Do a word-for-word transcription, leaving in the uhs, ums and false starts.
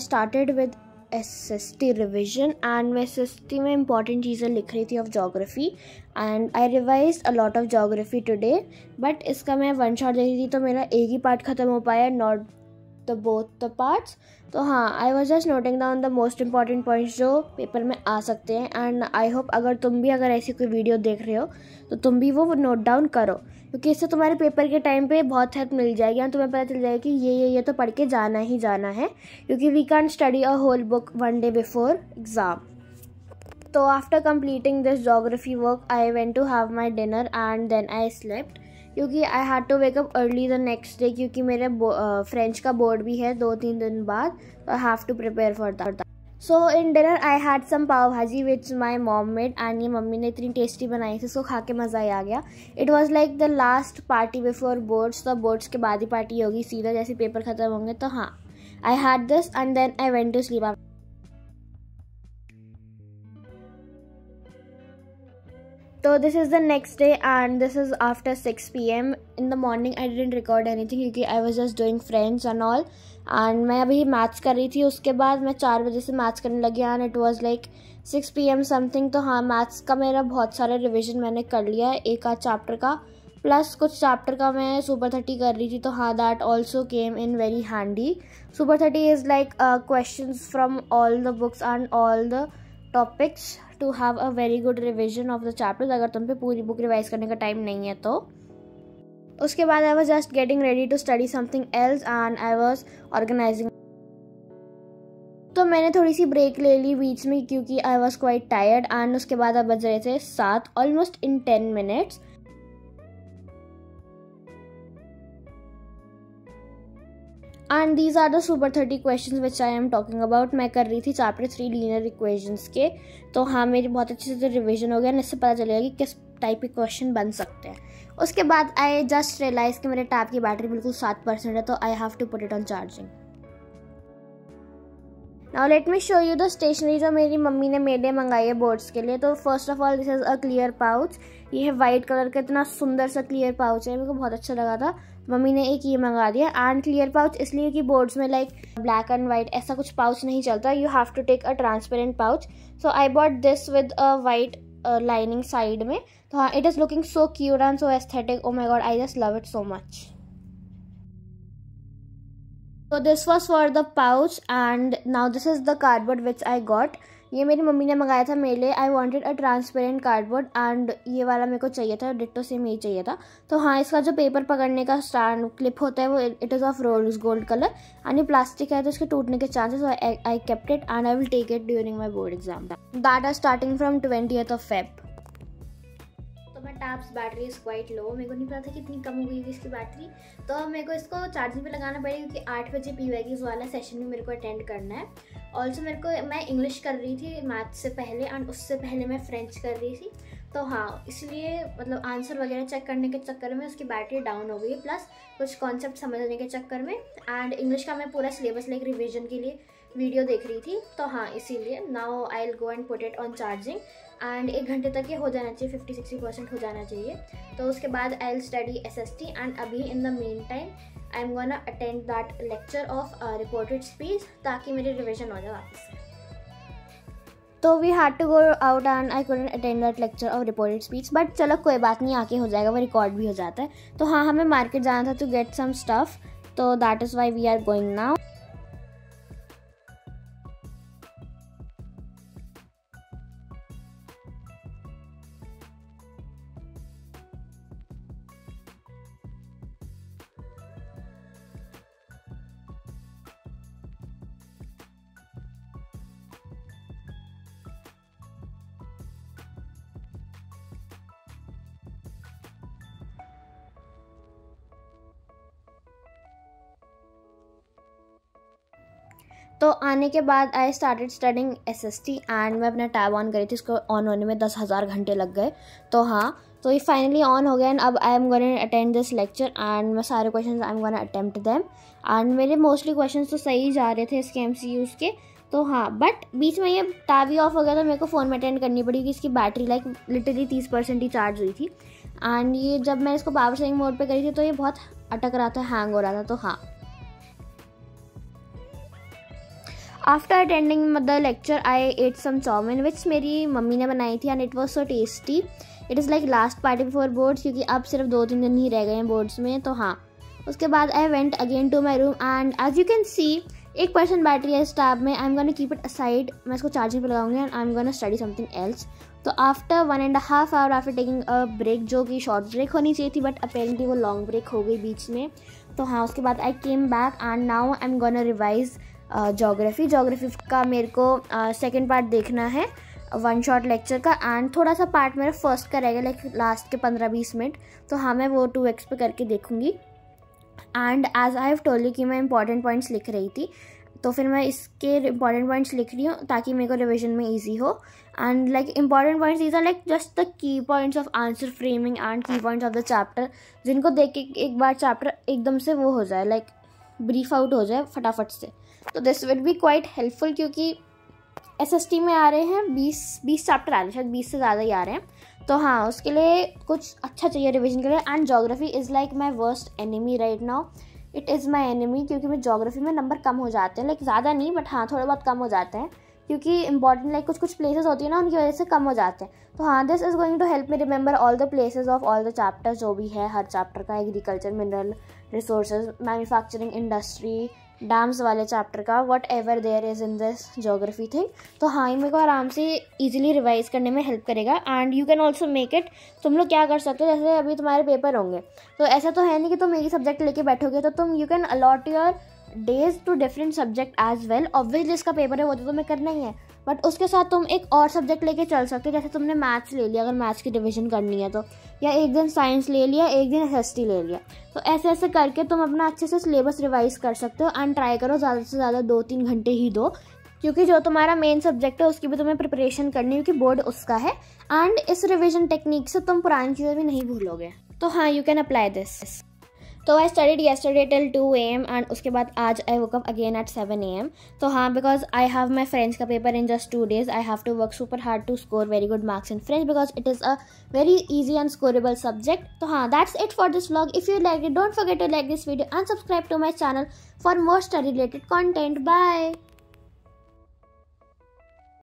Started with S S T revision and मैं S S T में important चीज़ें लिख रही थी of geography and I revise a lot of geography today, but इसका मैं वन शॉट दे रही थी तो मेरा एक ही पार्ट ख़त्म हो पाया, not the both the parts. तो हाँ, I was just noting down the most important points जो पेपर में आ सकते हैं एंड आई होप अगर तुम भी अगर ऐसी कोई वीडियो देख रहे हो तो तुम भी वो नोट डाउन करो, क्योंकि इससे तुम्हारे पेपर के टाइम पे बहुत हेल्प मिल जाएगी और तुम्हें पता चल जाएगा कि ये ये ये तो पढ़ के जाना ही जाना है, क्योंकि we can study a whole book one day before exam. तो after completing this geography work I went to have my dinner and then I slept, क्योंकि I had to wake up early the next day, क्योंकि मेरे French का board भी है दो तीन दिन बाद, तो I have to prepare for that. So in dinner I had some pav bhaji which my mom made and ये मम्मी ने इतनी टेस्टी बनाई थी, उसको खा के मज़ा ही आ गया। It was like the last party before boards, तो बोर्ड्स के बाद ही पार्टी होगी सीधा जैसे पेपर ख़त्म होंगे। तो हाँ, I had this and then I went to sleep. तो this is the next day and this is after six P M in the morning. I didn't record anything क्योंकि I was just doing friends and all, and मैं अभी maths कर रही थी। उसके बाद मैं चार बजे से मैथ्स करने लगी and it was like six P M something. तो हाँ, मैथ्स का मेरा बहुत सारा रिविजन मैंने कर लिया है, एक आध चैप्टर का, प्लस कुछ चैप्टर का मैं सुपर थर्टी कर रही थी। तो हाँ, that also came in very handy. Super thirty is like questions from all the books and all the topics to have a very good revision of the chapters, अगर तुम पे पूरी बुक रिवाइज करने का टाइम नहीं है तो। उसके बाद I was just getting ready to study something else and I was organising. तो मैंने थोड़ी सी ब्रेक ले ली बीच में क्योंकि I was quite tired and उसके बाद अब बज रहे थे सात, almost in ten minutes. And these are the super thirty questions which I am talking about. मैं कर रही थी चैप्टर थ्री लीनियर इक्वेशंस के। तो हाँ, मेरी बहुत अच्छे से रिविजन हो गया, इससे पता चलेगा कि किस टाइप के क्वेश्चन बन सकते हैं। उसके बाद आई जस्ट रियलाइज कि मेरे टैब की बैटरी बिल्कुल सात परसेंट है, तो I have to put it on charging. Now let me show you the stationery जो मेरी मम्मी ने मेरे लिए मंगाई है बोर्ड्स के लिए। तो first of all this is a clear pouch. ये है वाइट कलर का, इतना सुंदर सा क्लियर पाउच है, मेरे को बहुत अच्छा लगा था। मम्मी ने एक ये मंगा दिया एंड क्लियर पाउच इसलिए कि बोर्ड्स में लाइक ब्लैक एंड वाइट ऐसा कुछ पाउच नहीं चलता, you have to take a transparent pouch. So I bought this with a white lining side में। तो हाँ, it is looking so cute and so aesthetic. Oh my god, I just love it so much. So this was for the pouch and now this is the cardboard which I got. ये मेरी मम्मी ने मंगाया था मेरे लिए। I wanted a transparent cardboard and ये वाला मेरे को चाहिए था, डिट्टो सेम यही चाहिए था। तो हाँ, इसका जो पेपर पकड़ने का स्टैंड क्लिप होता है वो it is of rose gold colour and ये प्लास्टिक है, तो इसके टूटने के chances, I kept it and I will take it during my board exam that are starting from twentieth of Feb. तो मैं tab's battery is quite low, मेरे को नहीं पता था कितनी कम हो गई थी इसकी बैटरी। तो मेरे को इसको चार्जिंग पे लगाना पड़ेगा क्योंकि आठ बजे पी वाई वाला सेशन भी मेरे को अटेंड करना है। ऑल्सो मेरे को मैं इंग्लिश कर रही थी मैथ से पहले एंड उससे पहले मैं फ्रेंच कर रही थी। तो हाँ, इसलिए मतलब आंसर वगैरह चेक करने के चक्कर में उसकी बैटरी डाउन हो गई, प्लस कुछ कॉन्सेप्ट समझने के चक्कर में। एंड इंग्लिश का मैं पूरा सिलेबस लाइक रिविजन के लिए वीडियो देख रही थी। तो हाँ, इसीलिए now I will go and put it on charging and एक घंटे तक ये हो जाना चाहिए, फिफ्टी सिक्सटी परसेंट हो जाना चाहिए। तो उसके बाद I will study S S T and अभी in the meantime I am gonna attend that lecture of reported speech ताकि मेरी रिविजन हो जाए वापस से। तो we had to go out and I couldn't attend that lecture of reported speech, but चलो कोई बात नहीं, आके हो जाएगा, वो रिकॉर्ड भी हो जाता है। तो हाँ, हमें मार्केट जाना था टू गेट सम स्टफ, तो that is why we are going now. तो आने के बाद I started studying S S T and मैं अपना टैब ऑन करी थी, इसको ऑन होने में दस हज़ार घंटे लग गए। तो हाँ, तो ये फाइनली ऑन हो गया एंड अब I am going to attend this lecture and मैं सारे questions I am going to attempt them and मेरे मोस्टली क्वेश्चंस तो सही जा रहे थे इसके एम सी यूज़ के। तो हाँ, बट बीच में ये टैब ही ऑफ हो गया तो मेरे को फ़ोन में अटेंड करनी पड़ी क्योंकि इसकी बैटरी लाइक लिटरली तीस परसेंट ही चार्ज हुई थी एंड ये जब मैं इसको पावर सेविंग मोड पे करी थी तो ये बहुत अटक रहा था, हैंग हो रहा था। तो हाँ, after attending the lecture I ate some chow mein which मेरी मम्मी ने बनाई थी and it was so tasty. It is like last party before boards, क्योंकि अब सिर्फ दो तीन दिन ही रह गए हैं बोर्ड्स में. तो हाँ, उसके बाद I went again to my room and as you can see एक परसेंट बैटरी है इस टैब में. I am gonna keep it aside. मैं इसको चार्जिंग पे लगाऊंगी and I am gonna study something else. तो after one and half hour after taking a break, जो कि शॉर्ट ब्रेक होनी चाहिए थी बट अपेरेंटली वो लॉन्ग ब्रेक हो गई बीच में. तो हाँ, उसके बाद आई came back and now I am gonna revise geography. Geography का मेरे को सेकेंड uh, पार्ट देखना है वन शॉट लेक्चर का, एंड थोड़ा सा पार्ट मेरा फर्स्ट का रहेगा लाइक लास्ट के पंद्रह बीस मिनट. तो हाँ, मैं वो टू एक्स पे करके देखूँगी. And as I have told you कि मैं इंपॉर्टेंट पॉइंट्स लिख रही थी, तो फिर मैं इसके इंपॉर्टेंट पॉइंट्स लिख रही हूँ ताकि मेरे को रिविजन में ईजी हो. And like important points these are like just the key points of answer framing and key points of the chapter, जिनको देख के एक बार चैप्टर एकदम से वो हो जाए, लाइक ब्रीफ आउट हो जाए फटाफट से. तो this will be quite helpful, क्योंकि एस एस टी में आ रहे हैं बीस बीस चैप्टर आ रहे हैं, शायद बीस से ज़्यादा ही आ रहे हैं. तो हाँ, उसके लिए कुछ अच्छा चाहिए रिविजन के लिए. And geography is like my worst enemy right now. It is my enemy, क्योंकि मैं जोग्राफी में नंबर कम हो जाते हैं, लाइक ज़्यादा नहीं बट हाँ थोड़े बहुत कम हो जाते हैं, क्योंकि इंपॉर्टेंट लाइक कुछ कुछ प्लेसेस होती है ना, उनकी वजह से कम हो जाते हैं. तो हाँ, this is going to help me remember all the places of all the chapters जो भी है हर चैप्टर का. Agriculture, mineral resources, manufacturing, industry, dams वाले चैप्टर का, whatever there is in this geography thing. तो हाँ, ये मेरे को आराम से ईजिली रिवाइज करने में हेल्प करेगा. And you can also make it. तुम लोग क्या कर सकते हो, जैसे अभी तुम्हारे पेपर होंगे, तो ऐसा तो है नहीं कि तुम एक ही सब्जेक्ट लेके बैठोगे, तो तुम you can allot your days to different subject as well. Obviously इसका पेपर है वो तो तुम्हें करना ही है, बट उसके साथ तुम एक और सब्जेक्ट लेके चल सकते हो. जैसे तुमने मैथ्स ले लिया, अगर मैथ्स की डिवीजन करनी है तो, या एक दिन साइंस ले लिया, एक दिन एस एस टी ले लिया. तो ऐसे ऐसे करके तुम अपना अच्छे से सिलेबस रिवाइज कर सकते हो. एंड ट्राई करो ज़्यादा से ज़्यादा दो तीन घंटे ही दो, क्योंकि जो तुम्हारा मेन सब्जेक्ट है उसकी भी तुम्हें प्रिपरेशन करनी है, क्योंकि बोर्ड उसका है. एंड इस रिविजन टेक्निक से तुम पुरानी चीज़ें भी नहीं भूलोगे. तो हाँ, यू कैन अप्लाई दिस. तो I studied yesterday till two A M and उसके बाद आज I woke up again at seven A M. तो हाँ, because I have my friends का paper in just two days, I have to work super hard to score very good marks in French, because it is a very easy and scoreable subject. तो हाँ, that's it for this vlog. If you liked it, don't forget to like this video and subscribe to my channel for more study related content. Bye.